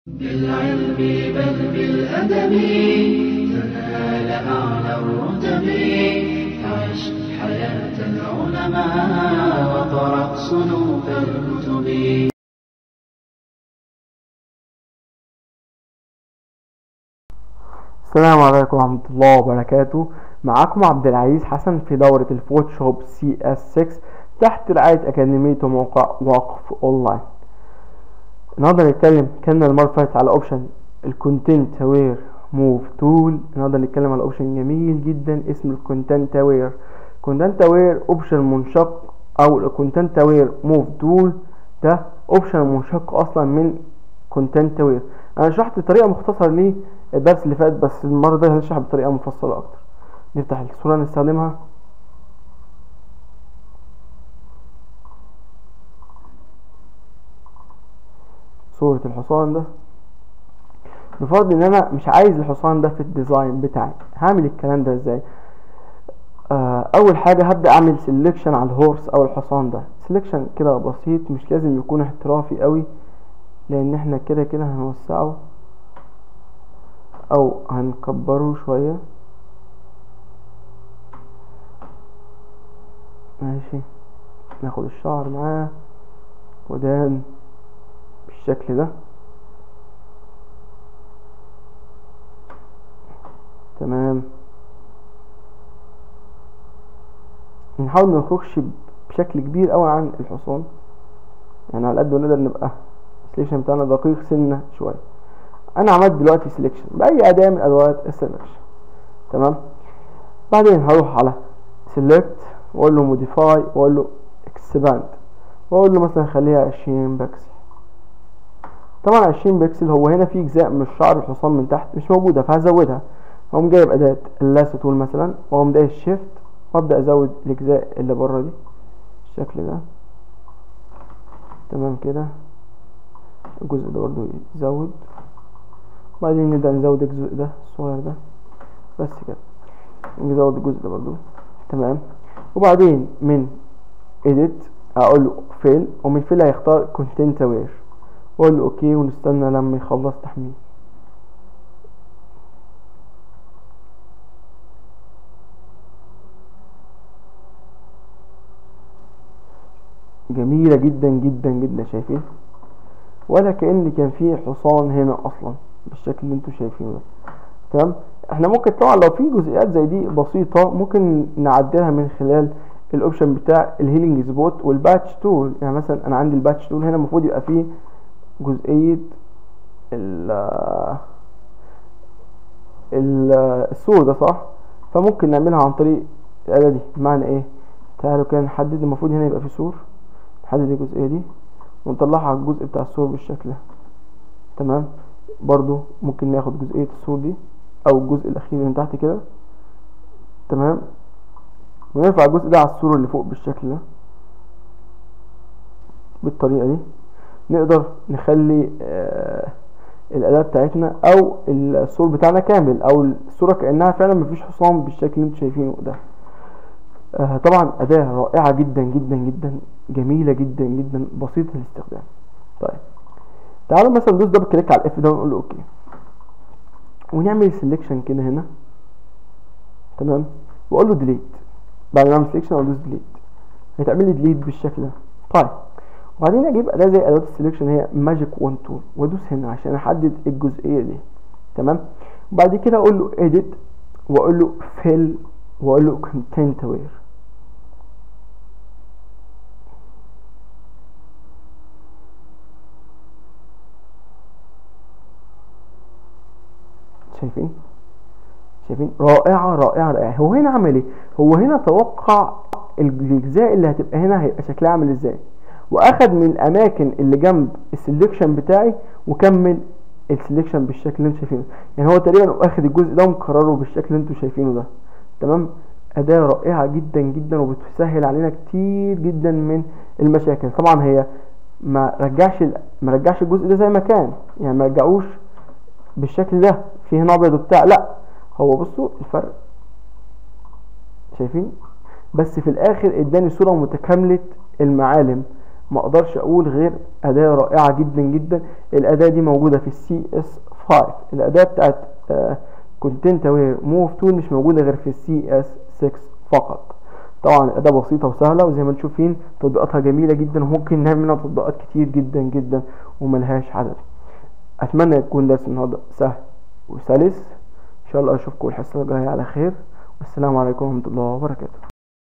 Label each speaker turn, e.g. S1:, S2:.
S1: بالعلم بل بالأدب تنال أعلى الرتب. عش حياة العلماء وقرأ صنوف الكتب.
S2: السلام عليكم ورحمة الله وبركاته. معكم عبد العزيز حسن في دورة الفوتوشوب CS6 تحت رعاية أكاديمية وموقع وقف أونلاين. النهارده نتكلم كنا المرة اللي فاتت على اوبشن الكونتنت اوير موف تول. النهارده نتكلم على اوبشن جميل جدا اسمه الكونتنت اوير. كونتنت اوير اوبشن منشق، او الكونتنت اوير موف تول ده اوبشن منشق اصلا من كونتنت اوير. انا شرحت طريقه مختصره ليه الدرس اللي فات، بس المره دي هنشرح بطريقه مفصله اكتر. نفتح الصوره نستخدمها. صورة الحصان ده، بفرض ان انا مش عايز الحصان ده في الديزاين بتاعي، هعمل الكلام ده ازاي؟ اول حاجة هبدأ اعمل سيلكشن على الهورس او الحصان ده. سيلكشن كده بسيط، مش لازم يكون احترافي قوي، لان احنا كده كده هنوسعه او هنكبره شوية. ماشي، ناخد الشعر معاه، ودان بالشكل ده. تمام، نحاول منخرجش بشكل كبير قوي عن الحصان، يعني على قد ما نقدر نبقى السليكشن بتاعنا دقيق سنة شوية. انا عملت دلوقتي سليكشن بأي أداة من أدوات السليكشن. تمام، بعدين هروح على سيلكت واقول له موديفاي واقول له اكسباند، واقول له مثلا خليها 20 بكسل. طبعا 20 بكسل هو هنا في اجزاء من شعر الحصان من تحت مش موجودة، فهزودها. هقوم جايب أداة اللاسو تول مثلا، واقوم دايس شيفت وابدأ ازود الاجزاء اللي بره دي بالشكل ده. تمام كده، الجزء ده برضو يتزود، وبعدين نبدأ نزود الجزء ده الصغير ده بس كده، نزود الجزء ده برضو. تمام، وبعدين من edit اقول له fill، ومن fill هيختار content aware واقول له اوكي، ونستنى لما يخلص تحميل. جميلة جدا جدا جدا، شايفين؟ ولا كأن كان فيه حصان هنا اصلا بالشكل اللي انتوا شايفينه ده. تمام، احنا ممكن طبعا لو في جزئيات زي دي بسيطة ممكن نعدلها من خلال الاوبشن بتاع الهيلينج سبوت والباتش تول. يعني مثلا انا عندي الباتش تول هنا المفروض يبقى فيه جزئية السور ده، صح؟ فممكن نعملها عن طريق الآلة دي. بمعنى ايه؟ تعالوا كده نحدد، المفروض هنا يبقى فيه سور، نحدد الجزئية دي ونطلعها على الجزء بتاع السور بالشكل ده. تمام، برضو ممكن ناخد جزئية السور دي او الجزء الاخير من تحت كده. تمام، ونرفع الجزء ده على السور اللي فوق بالشكل ده. بالطريقة دي نقدر نخلي الأداة بتاعتنا او السور بتاعنا كامل، او الصورة كأنها فعلا مفيش حصان بالشكل اللي انتوا شايفينه ده. طبعا أداة رائعة جدا جدا جدا، جميلة جدا جدا، بسيطة الاستخدام. طيب تعالوا مثلا ندوس دبل كليك على الاف ده ونقول له اوكي، ونعمل سيلكشن كده هنا. تمام، واقول له ديليت. بعد ما اعمل سيلكشن اقول له ديليت، هيتعمل لي ديليت بالشكل ده. طيب، وبعدين اجيب اداه زي اداه السيلكشن هي ماجيك 1 تول، وادوس هنا عشان احدد الجزئيه دي. تمام، وبعد كده اقول له edit واقول له fill واقول له content aware. شايفين رائعه رائعه رائعه. هو هنا عمل ايه؟ هو هنا توقع الاجزاء اللي هتبقى هنا هيبقى شكلها عامل ازاي، واخد من الاماكن اللي جنب السلكشن بتاعي وكمل السلكشن بالشكل اللي انتوا شايفينه. يعني هو تقريبا واخد الجزء ده ومكرره بالشكل اللي انتوا شايفينه ده. تمام، اداة رائعة جدا جدا، وبتسهل علينا كتير جدا من المشاكل. طبعا هي ما رجعش الجزء ده زي ما كان، يعني ما رجعوش بالشكل ده فيه هنا ابيض وبتاع، لا، هو بصوا الفرق، شايفين؟ بس في الاخر اداني صورة متكاملة المعالم ما اقدرش اقول غير اداة رائعة جدا جدا. الاداة دي موجودة في CS5. الاداة بتاعت كونتنت اوير موف تول مش موجودة غير في CS6 فقط. طبعا الاداة بسيطة وسهلة، وزي ما انتم شايفين تطبيقاتها جميلة جدا، وممكن نعمل منها تطبيقات كتير جدا جدا وملهاش عدد. اتمنى يكون درس النهارده سهل وسلس. ان شاء الله اشوفكم الحصة الجاية على خير، والسلام عليكم ورحمة الله وبركاته.